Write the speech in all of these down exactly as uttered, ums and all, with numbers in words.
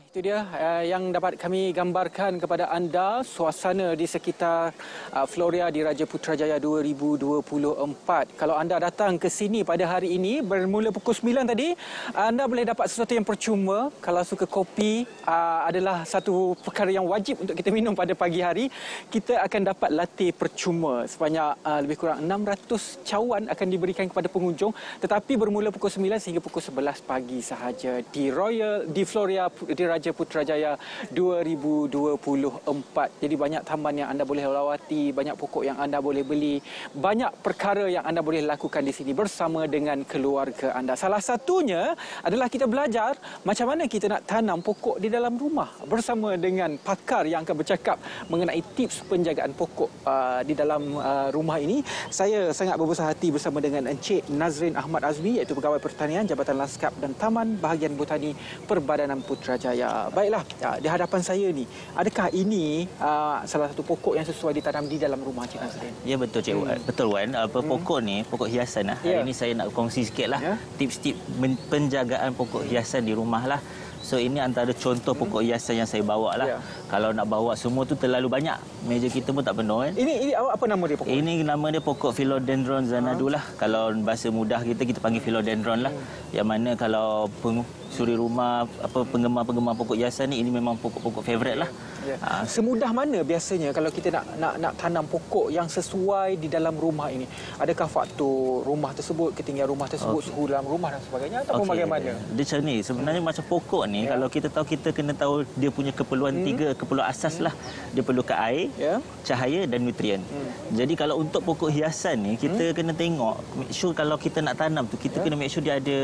Itu dia uh, yang dapat kami gambarkan kepada anda suasana di sekitar uh, Floria di Raja Putrajaya dua ribu dua puluh empat. Kalau anda datang ke sini pada hari ini bermula pukul sembilan tadi, anda boleh dapat sesuatu yang percuma. Kalau suka kopi uh, adalah satu perkara yang wajib untuk kita minum pada pagi hari. Kita akan dapat latte percuma sebanyak uh, lebih kurang enam ratus cawan akan diberikan kepada pengunjung, tetapi bermula pukul sembilan sehingga pukul sebelas pagi sahaja di Royal di Floria di Raja Putrajaya dua ribu dua puluh empat. Jadi banyak taman yang anda boleh lawati, banyak pokok yang anda boleh beli, banyak perkara yang anda boleh lakukan di sini bersama dengan keluarga anda. Salah satunya adalah kita belajar macam mana kita nak tanam pokok di dalam rumah bersama dengan pakar yang akan bercakap mengenai tips penjagaan pokok uh, di dalam uh, rumah ini. Saya sangat berbesar hati bersama dengan Encik Nazrin Ahmad Azmi, iaitu Pegawai Pertanian Jabatan Lanskap dan Taman Bahagian Botani Perbadanan Putrajaya. Baiklah, di hadapan saya ni, adakah ini uh, salah satu pokok yang sesuai ditanam di dalam rumah Cik Nazrin? Ya, betul Cik Wan. Hmm. Betul Wan. Apa hmm. pokok ni, pokok hiasan lah. Yeah. Hari ini saya nak kongsi sikitlah yeah. tips-tips penjagaan pokok hiasan di rumah lah. So ini antara contoh hmm. pokok hiasan yang saya bawa lah. Yeah. Kalau nak bawa semua tu terlalu banyak, meja kita pun tak penuh kan. Ini ini apa nama dia pokok? Ini nama dia pokok Philodendron Xanadu lah. Ha. Kalau bahasa mudah kita kita panggil Philodendron lah. Hmm. Yang mana kalau peng, suri rumah apa penggemar-penggemar pokok hiasan ni, ini memang pokok-pokok favourite lah. Ya. Ha. Semudah mana biasanya kalau kita nak nak nak tanam pokok yang sesuai di dalam rumah ini? Adakah faktor rumah tersebut, ketinggian rumah tersebut, okay. suhu dalam rumah dan sebagainya, ataupun okay. bagaimana? Dia macam ni. Sebenarnya hmm. macam pokok ni, ya. kalau kita tahu, kita kena tahu dia punya keperluan hmm. tiga keperluan asas hmm. lah. Dia perlukan air, ya. cahaya dan nutrien. Hmm. Jadi kalau untuk pokok hiasan ni, kita hmm. kena tengok, make sure kalau kita nak tanam tu, kita ya. kena make sure dia ada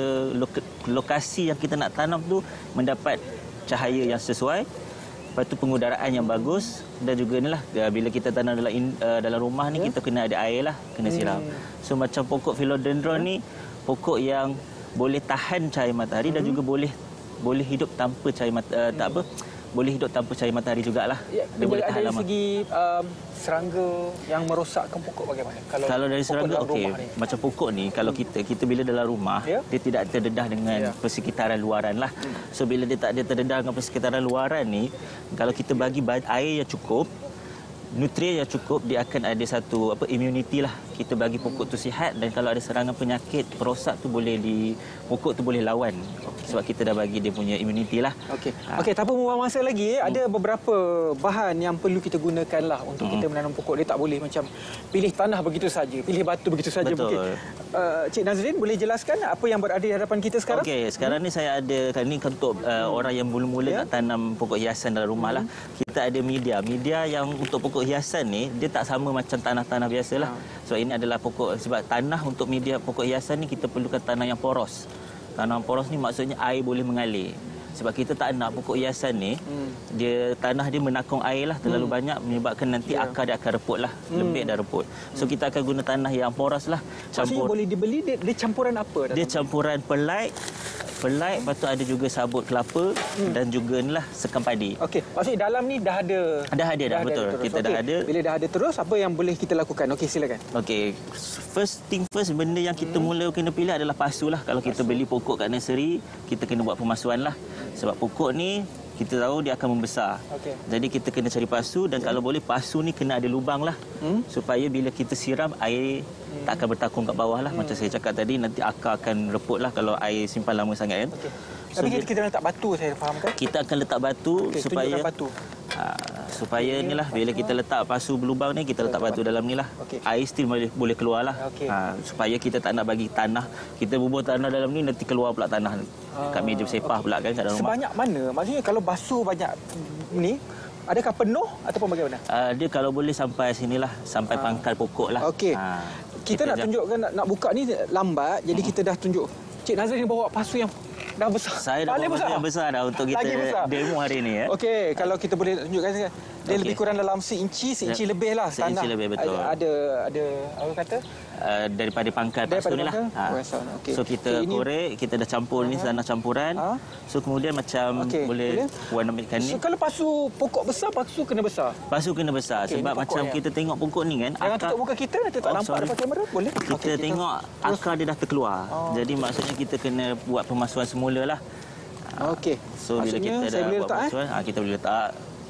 lokasi yang kita nak tanam tu mendapat cahaya yang sesuai. Lepas tu pengudaraan yang bagus, dan juga inilah bila kita tanam dalam uh, dalam rumah ni, yeah. kita kena ada air lah, kena siram. Hmm. So macam pokok Philodendron yeah. ni, pokok yang boleh tahan cahaya matahari hmm. dan juga boleh boleh hidup tanpa cahaya mat, uh, tak apa, boleh hidup tanpa cahaya matahari jugalah. Ya, dia boleh tahan dari segi um, serangga yang merosakkan pokok bagaimana? Kalau, kalau dari serangga, okey. Macam pokok ni, kalau kita kita bila dalam rumah, ya? dia tidak terdedah dengan ya. persekitaran luaran lah. Hmm. So bila dia tak dia terdedah dengan persekitaran luaran ni, kalau kita bagi air yang cukup, nutrien yang cukup, dia akan ada satu apa immunity lah. Kita bagi pokok tu sihat, dan kalau ada serangan penyakit perosak tu boleh di pokok tu boleh lawan. Sebab kita dah bagi dia punya immunity lah. Okey. Ha. Okey, tanpa membuang masa lagi, hmm. ada beberapa bahan yang perlu kita gunakan lah untuk hmm. kita menanam pokok. Dia tak boleh macam pilih tanah begitu saja, pilih batu begitu saja. Betul. Mungkin. Uh, Cik Nazrin boleh jelaskan apa yang berada di hadapan kita sekarang? Okey, sekarang hmm. ni saya ada, ni untuk uh, hmm. orang yang mula-mula yeah. nak tanam pokok hiasan dalam rumah hmm. lah. Kita ada media. Media yang untuk pokok hiasan ni, dia tak sama macam tanah-tanah biasalah. Hmm. Sebab ini adalah pokok, sebab tanah untuk media pokok hiasan ni kita perlukan tanah yang poros. Tanah poros ni maksudnya air boleh mengalir. Sebab kita tak nak pokok hiasan ni, hmm. dia tanah dia menakung air lah terlalu hmm. banyak, menyebabkan nanti yeah. akar dia akan reput lah, hmm. lembik dan reput. So kita akan guna tanah yang poros lah. Campur. Maksudnya boleh dibeli, dia, dia campuran apa? Dia campuran perlite, perlite, lepas tu ada juga sabut kelapa hmm. dan juga ni lah sekam padi. Okey, maksudnya dalam ni dah ada. Dah ada dah, dah betul. Ada kita okay. dah ada. Bila dah ada terus, apa yang boleh kita lakukan? Okey, silakan. Okey, first thing first, benda yang kita hmm. mula kena pilih adalah pasu lah. Kalau pasu. kita beli pokok kat nursery, kita kena buat pemasuan lah. Sebab pokok ni kita tahu dia akan membesar. Okay. Jadi kita kena cari pasu, dan okay. kalau boleh pasu ni kena ada lubang lah. Hmm? Supaya bila kita siram, air hmm. tak akan bertakung kat bawah lah. Hmm. Macam saya cakap tadi, nanti akar akan reput lah kalau air simpan lama sangat kan. Okay. So, tapi kita, kita letak batu, saya fahamkan. Kita akan letak batu okay, supaya batu. Uh, supaya okay. ni lah, bila kita letak pasu berlubang ni, kita letak batu dalam ni lah. Okay. Air still boleh, boleh keluar lah. Okay. Uh, supaya kita tak nak bagi tanah, kita bubuh tanah dalam ni, nanti keluar pula tanah uh, kat meja sepah okay. pula kan kat dalam rumah. Sebanyak mana? Maksudnya kalau basuh banyak ni, adakah penuh ataupun bagaimana? Uh, dia kalau boleh sampai sinilah, sampai uh. pangkal pokok lah. Okey. Uh, kita, kita nak tunjukkan, nak, nak buka ni lambat, jadi uh-huh. kita dah tunjuk. Cik Nazrin bawa pasu yang dah besar. Saya dah bawa pasu yang besar dah untuk kita demo hari ni ya. Okey, kalau kita boleh tunjukkan dia okay. lebih kurang dalam seinci, seinci lebih lah tanah. Seinci lebih, betul. Ada ada apa kata? Uh, daripada pangkal pasu ni lah. Ha. Okay. So kita okay, korek, kita dah campur uh-huh. ni tanah campuran. Uh-huh. So kemudian macam okay. boleh puan ambilkan ni. So kalau pasu pokok besar, pasu kena besar. Pasu kena besar okay, sebab macam ya. kita tengok pokok ni kan. Jangan tutup muka kita, nanti tak oh, nampak depan kamera, boleh? Kita okay, tengok kita... akar dia dah terkeluar. Oh. Jadi maksudnya kita kena buat pemasuan semula lah. Okey. So bila Maksudnya, kita saya dah boleh buat letak, pemasuhan, eh? kita boleh letak.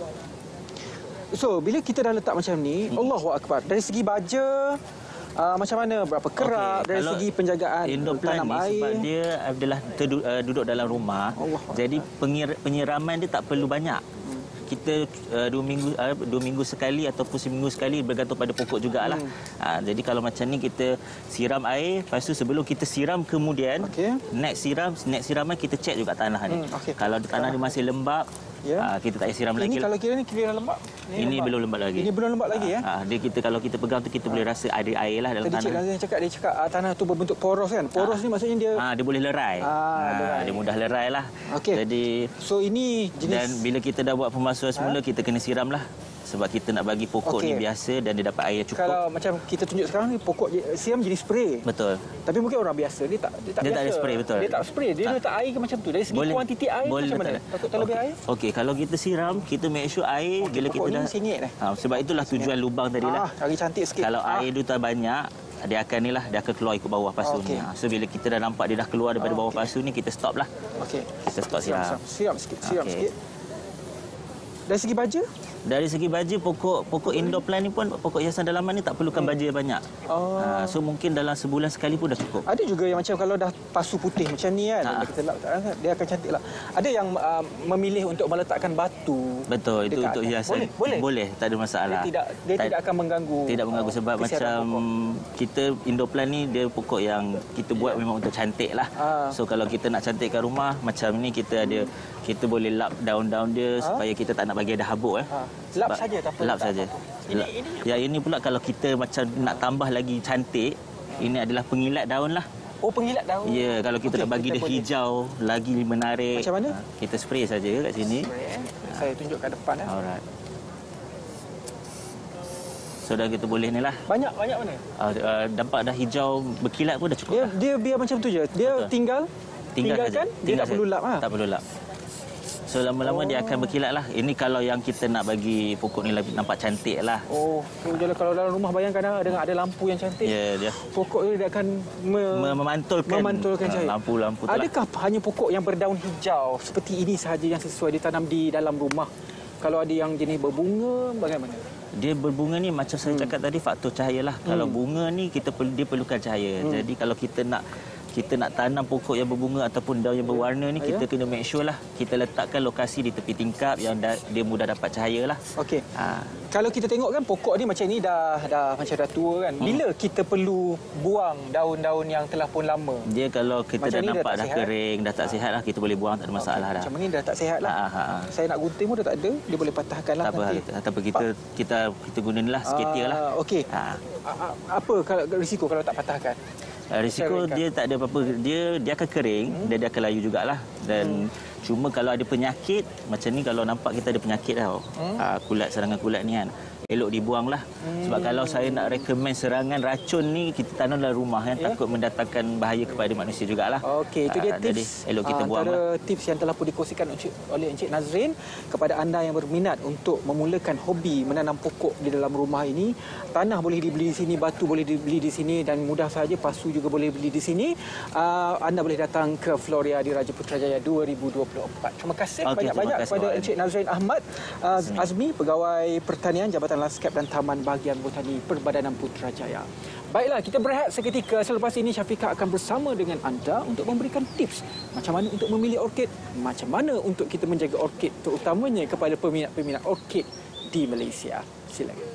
So, bila kita dah letak macam ni, hmm. Allahu Akbar. Dari segi baja, uh, macam mana? Berapa kerap? Okay. Dari Kalau segi penjagaan indoor plant tanam ni, air? sebab dia adalah terdu, uh, duduk dalam rumah. Allah jadi pengir, penyiraman dia tak perlu banyak. Hmm. Kita uh, dua minggu uh, dua minggu sekali ataupun seminggu sekali, bergantung pada pokok jugalah. Hmm. Uh, jadi kalau macam ni kita siram air, lepas tu sebelum kita siram kemudian okay. next siram, next siraman kita cek juga tanah ni. Hmm. Okay. Kalau tanah ni masih lembab, ya. Uh, kita tak payah siram ini lagi. Ini kalau kira ni kira lembab. Ini, ini lembab. belum lembab lagi. Ini belum lembab lagi ya. Uh, uh, dia kita kalau kita pegang tu kita uh. boleh rasa ada air lah dalam Tadi tanah. Tadi Cik Nazrin cakap dia cakap uh, tanah tu berbentuk poros kan. Poros uh. ni maksudnya dia uh, dia boleh lerai. Uh, uh, lerai. Dia mudah lerai lah. Okay. Jadi so ini jenis dan bila kita dah buat pemasuhan semula uh. kita kena siram lah. Sebab kita nak bagi pokok okay. ni biasa dan dia dapat air cukup. Kalau macam kita tunjuk sekarang ni pokok siram jenis spray. Betul. Tapi mungkin orang biasa dia tak dia tak dia biasa. tak ada spray betul. Dia tak spray, dia tak. letak air ke macam tu. Dari segi boleh, kuantiti air boleh macam mana? Takut terlebih okay. air? Okey, kalau kita siram, kita make sure air okay, bila kita dah sengit eh. Ha, sebab itulah tujuan lubang tadilah. Ah, cari cantik sikit. Kalau ah. air tu tak banyak, dia akan ni lah, dia akan keluar ikut bawah pasu okay. ni. Ha, so bila kita dah nampak dia dah keluar daripada ah, bawah okay. pasu ni, kita stop lah. Okey. Kita stop siram. Siram, siram sikit, siram okay. sikit. Dari segi baja? Dari segi baja, pokok pokok indoor plant ni pun, pokok hiasan dalaman ni tak perlukan hmm. baja banyak. Oh. Ha, so mungkin dalam sebulan sekali pun dah cukup. Ada juga yang macam kalau dah pasu putih macam ni kan, ha. kita lap, dia akan cantik lah. Ada yang uh, memilih untuk meletakkan batu. Betul, itu untuk hiasan. Boleh, boleh. Boleh, tak ada masalah. Dia tidak dia tak, tidak akan mengganggu. Tidak mengganggu uh, sebab macam pokok. Kita indoor plant ni dia pokok yang kita buat yeah. memang untuk cantik lah. Ha. So kalau kita nak cantikkan rumah macam ni, kita ada hmm. kita boleh lap daun-daun dia ha? supaya kita tak nak bagi ada habuk eh. Ha. Lap saja tak apa. Lap saja. Ini, ini ya ini pula kalau kita macam nak tambah lagi cantik, ini adalah pengilat daun lah. Oh, pengilat daun. Ya, kalau kita okay, nak bagi kita dia boleh. hijau, lagi menarik. Macam mana? Kita spray saja kat sini. Spray, eh? Saya tunjuk kat depan eh. Alright. So dah kita boleh ni lah. Banyak banyak mana? Uh, uh, nampak dah hijau berkilat pun dah cukup. Dia lah. dia biar macam tu je. Dia Betul. tinggal tinggal tinggalkan, saja. dia tinggal tak perlu lap ah. Tak perlu lap. So lama-lama oh. dia akan berkilat lah. Ini kalau yang kita nak bagi pokok ni nampak cantik lah. Oh, so kalau dalam rumah bayangkan ada ada lampu yang cantik. Ya, dia. Pokok ni dia akan me memantulkan memantulkan cahaya. Lampu-lampu tu. Adakah lah. hanya pokok yang berdaun hijau seperti ini sahaja yang sesuai ditanam di dalam rumah? Kalau ada yang jenis berbunga, bagaimana? Dia berbunga ni macam saya cakap hmm. tadi, faktor cahaya lah. Hmm. Kalau bunga ni kita dia perlukan cahaya. Hmm. Jadi kalau kita nak kita nak tanam pokok yang berbunga ataupun daun yang berwarna ni, kita kena make sure lah kita letakkan lokasi di tepi tingkap yang da, dia mudah dapat cahaya lah. Okey. Ha. Kalau kita tengok kan pokok ni macam ni dah dah macam dah tua kan. Bila hmm. kita perlu buang daun-daun yang telah pun lama? Dia kalau kita macam dah nampak dah, dah kering, dah tak ha. sihat lah, kita boleh buang, tak ada masalah okay. dah. Macam ni dah tak sihat lah. Ha, ha, ha. Saya nak gunting pun dah tak ada, dia boleh patahkan lah. Tak apa, tapi kita kita kita guna ni lah seketia lah. Okey. Ha. Apa kalau risiko kalau tak patahkan? Uh, risiko dia tak ada apa-apa, dia dia akan kering hmm. dan dia akan layu jugalah. Dan hmm. cuma kalau ada penyakit macam ni, kalau nampak kita ada penyakit tau, hmm. uh, kulat, serangan kulat ni kan, elok dibuang lah. Hmm. Sebab kalau saya nak recommend serangan racun ni, kita tanam dalam rumah kan, yeah. takut mendatangkan bahaya kepada manusia jugalah. Okey, itu dia uh, tips. Jadi elok kita uh, buang antara lah. tips yang telah pun dikongsikan oleh Encik Nazrin kepada anda yang berminat untuk memulakan hobi menanam pokok di dalam rumah ini. Tanah boleh dibeli di sini, batu boleh dibeli di sini dan mudah saja pasu juga boleh beli di sini. Uh, anda boleh datang ke Floria di Raja Putrajaya dua ribu dua puluh empat. Terima kasih okay, banyak-banyak kepada Encik Nazrin Ahmad uh, Azmi, Pegawai Pertanian Jabatan Lanskap dan Taman Bahagian Botani Perbadanan Putrajaya. Baiklah, kita berehat seketika. Selepas ini Syafiqah akan bersama dengan anda untuk memberikan tips macam mana untuk memilih orkid, macam mana untuk kita menjaga orkid, terutamanya kepada peminat-peminat orkid di Malaysia. Silakan.